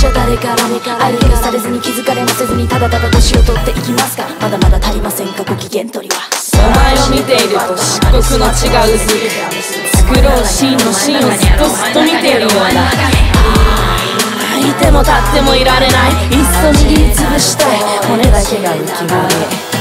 じゃ誰からも相手にされずに気づかれもせずにただただ年を取っていきますか。まだまだ足りませんかご機嫌取りは。 お前を見ていると漆黒の血がうずる。作ろう真の真をずっとずっと見ているような。いても立ってもいられない。いっそ握りつぶしたい。骨だけが浮き彫り。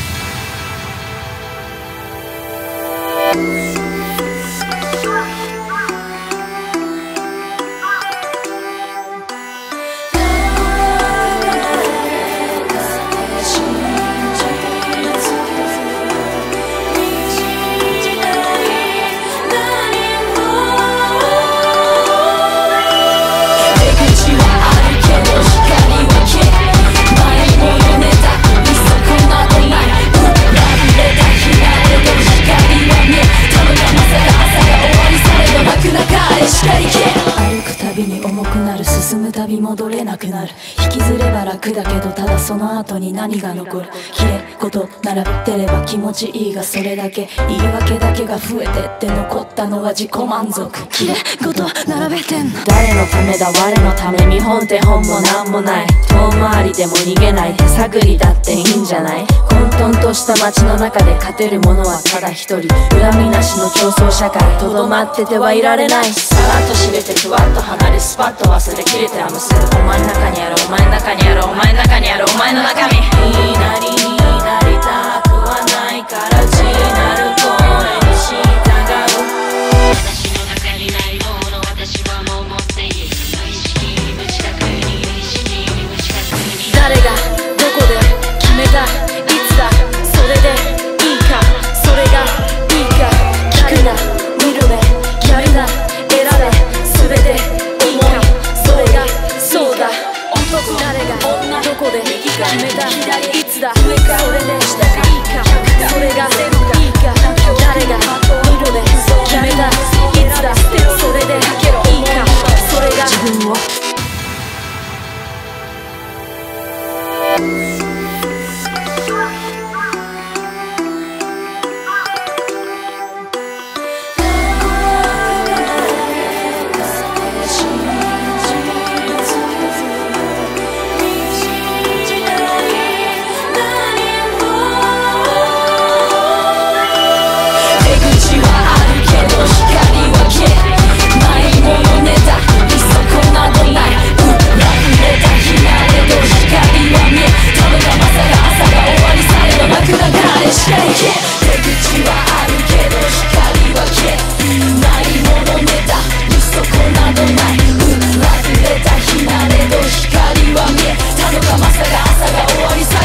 歩くたびに重くなる、進むたび戻れなくなる。引きずれば楽だけどただその後に何が残る。きれい事並べてれば気持ちいいがそれだけ。言い訳だけが増えてって残ったのは自己満足。きれい事並べてんの誰のためだ我のため。見本手本もなんもない。遠回りでも逃げない手探りだっていいんじゃない。混沌とした街の中で勝てる者はただ一人。恨みなしの競争社会とどまっててはいられない。さらっと知れてふわっと離れスパッと忘れきれてはむする。お前の中にあるお前の中にあるお前の中にあるお前の中身。言いなりになりたくはないから字なる声に従う。 私の中にないもの私はもう持っている。無意識に無自覚に無意識に無自覚に。 誰がどこで決めたいつだそれでいいか。それがいいか。聞くな見る目やるな選べ全て思い。それがそうだ。誰がどこで決めたいつだそれでいいか。それがいいか。誰が見る目決めたいつだそれでいいか。それが自分をまさか朝が終わりさ